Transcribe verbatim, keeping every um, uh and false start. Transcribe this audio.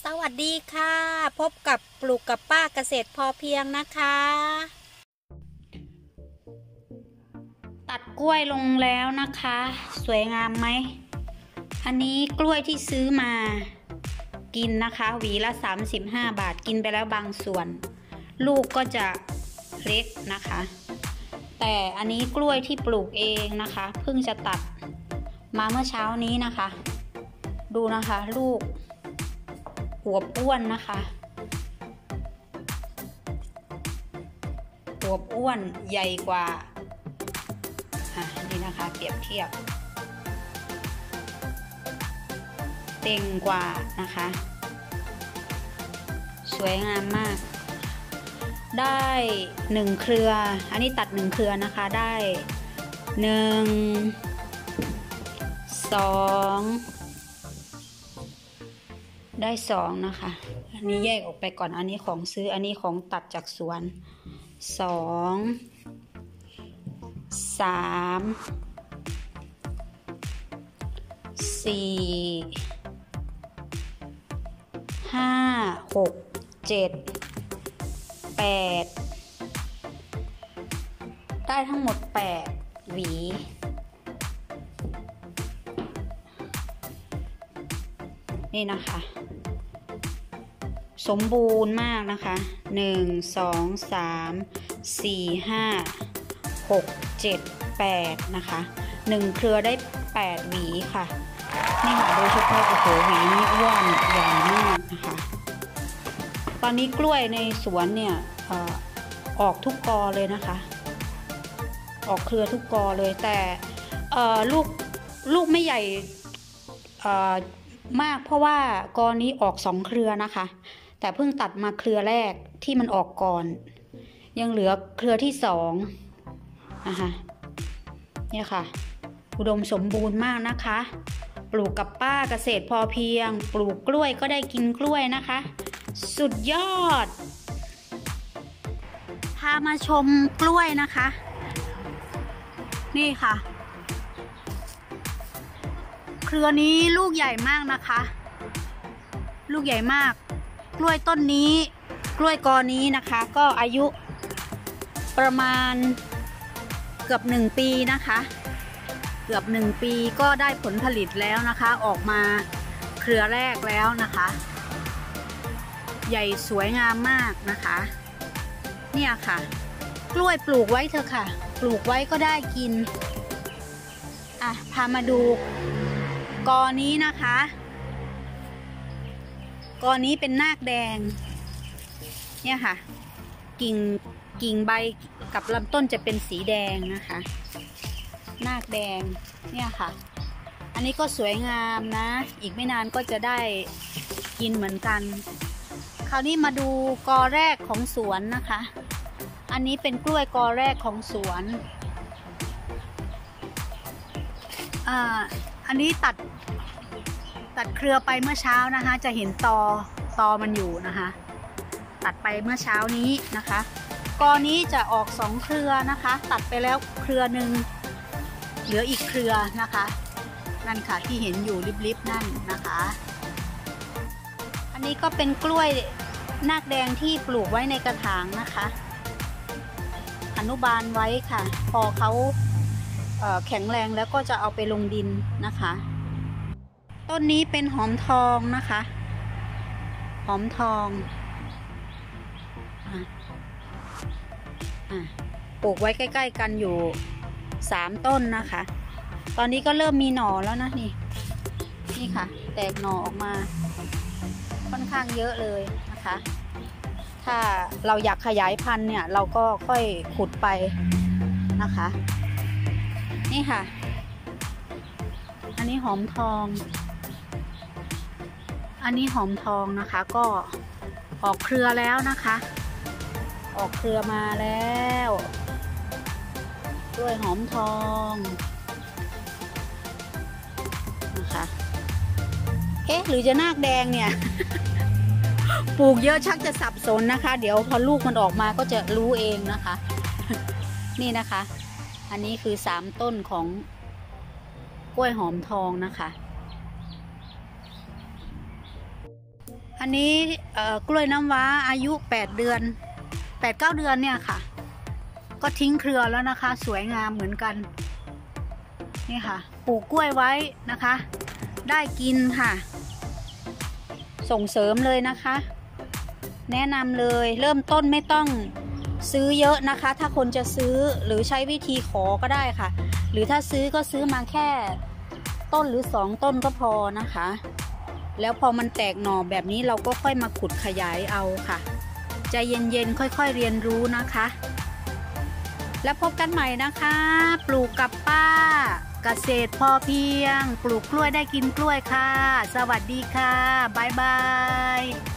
สวัสดีค่ะพบกับปลูกกับป้าเกษตรพอเพียงนะคะตัดกล้วยลงแล้วนะคะสวยงามไหมอันนี้กล้วยที่ซื้อมากินนะคะหวีละสามสิบห้าบาทกินไปแล้วบางส่วนลูกก็จะเล็กนะคะแต่อันนี้กล้วยที่ปลูกเองนะคะเพิ่งจะตัดมาเมื่อเช้านี้นะคะดูนะคะลูกอวบอ้วนนะคะอวบอ้วนใหญ่กว่าอ่ะนี่นะคะเปรียบเทียบเต่งกว่านะคะสวยงามมากได้หนึ่งเครืออันนี้ตัดหนึ่งเครือนะคะได้หนึ่งสองได้สองนะคะอันนี้แยกออกไปก่อนอันนี้ของซื้ออันนี้ของตัดจากสวนสองสามสี่ห้าหกเจ็ดแปดได้ทั้งหมดแปดหวีนี่นะคะสมบูรณ์มากนะคะหนึ่งสองสามสี่ห้าหกเจ็ดแปดนะคะหนึ่งเครือได้แปดหวีค่ะนี่ค่ะโดยเฉพาะโอ้โหหวีนี้อ้วนใหญ่มากนะคะตอนนี้กล้วยในสวนเนี่ยออกทุกกอเลยนะคะออกเครือทุกกอเลยแต่ลูกลูกไม่ใหญ่มากเพราะว่ากอนี้ออกสองเครือนะคะแต่เพิ่งตัดมาเครือแรกที่มันออกก่อนยังเหลือเครือที่สองนะคะเนี่ยค่ะอุดมสมบูรณ์มากนะคะปลูกกับป้าเกษตรพอเพียงปลูกกล้วยก็ได้กินกล้วยนะคะสุดยอดพามาชมกล้วยนะคะนี่ค่ะเครือนี้ลูกใหญ่มากนะคะลูกใหญ่มากกล้วยต้นนี้กล้วยกอนี้นะคะก็อายุประมาณเกือบหนึ่งปีนะคะเกือบหนึ่งปีก็ได้ผลผลิตแล้วนะคะออกมาเครือแรกแล้วนะคะใหญ่สวยงามมากนะคะเนี่ยค่ะกล้วยปลูกไว้เถอะค่ะปลูกไว้ก็ได้กินอ่ะพามาดูกอนี้นะคะกอนี้เป็นนาคแดงเนี่ยค่ะกิ่งกิ่งใบกับลำต้นจะเป็นสีแดงนะคะนาคแดงเนี่ยค่ะอันนี้ก็สวยงามนะอีกไม่นานก็จะได้กินเหมือนกันคราวนี้มาดูกอแรกของสวนนะคะอันนี้เป็นกล้วยกอแรกของสวนอ่าอันนี้ตัดตัดเครือไปเมื่อเช้านะคะจะเห็นตอตอมันอยู่นะคะตัดไปเมื่อเช้านี้นะคะกอนี้จะออกสองเครือนะคะตัดไปแล้วเครือหนึ่งเหลืออีกเครือนะคะนั่นค่ะที่เห็นอยู่ริบๆนั่นนะคะอันนี้ก็เป็นกล้วยนาคแดงที่ปลูกไว้ในกระถางนะคะอนุบาลไว้ค่ะพอเขาเอ่อแข็งแรงแล้วก็จะเอาไปลงดินนะคะต้นนี้เป็นหอมทองนะคะหอมทองอ่ะอ่ะปลูกไว้ใกล้ๆกันอยู่สามต้นนะคะตอนนี้ก็เริ่มมีหน่อแล้วนะนี่นี่ค่ะแตกหน่อออกมาค่อนข้างเยอะเลยนะคะถ้าเราอยากขยายพันธุ์เนี่ยเราก็ค่อยขุดไปนะคะนี่ค่ะอันนี้หอมทองอันนี้หอมทองนะคะก็ออกเครือแล้วนะคะออกเครือมาแล้วกล้วยหอมทองนะคะเอ๊ะหรือจะนาคแดงเนี่ย ปลูกเยอะชักจะสับสนนะคะเดี๋ยวพอลูกมันออกมาก็จะรู้เองนะคะ นี่นะคะอันนี้คือสามต้นของกล้วยหอมทองนะคะอันนี้กล้วยน้ำว้าอายุแปดเดือนแปดเก้าเดือนเนี่ยค่ะก็ทิ้งเครือแล้วนะคะสวยงามเหมือนกันนี่ค่ะปลูกกล้วยไว้นะคะได้กินค่ะส่งเสริมเลยนะคะแนะนำเลยเริ่มต้นไม่ต้องซื้อเยอะนะคะถ้าคนจะซื้อหรือใช้วิธีขอก็ได้ค่ะหรือถ้าซื้อก็ซื้อมาแค่ต้นหรือสองต้นก็พอนะคะแล้วพอมันแตกหน่อแบบนี้เราก็ค่อยมาขุดขยายเอาค่ะใจเย็นๆค่อยๆเรียนรู้นะคะแล้วพบกันใหม่นะคะปลูกกับป้าเกษตรพอเพียงปลูกกล้วยได้กินกล้วยค่ะสวัสดีค่ะบ๊ายบาย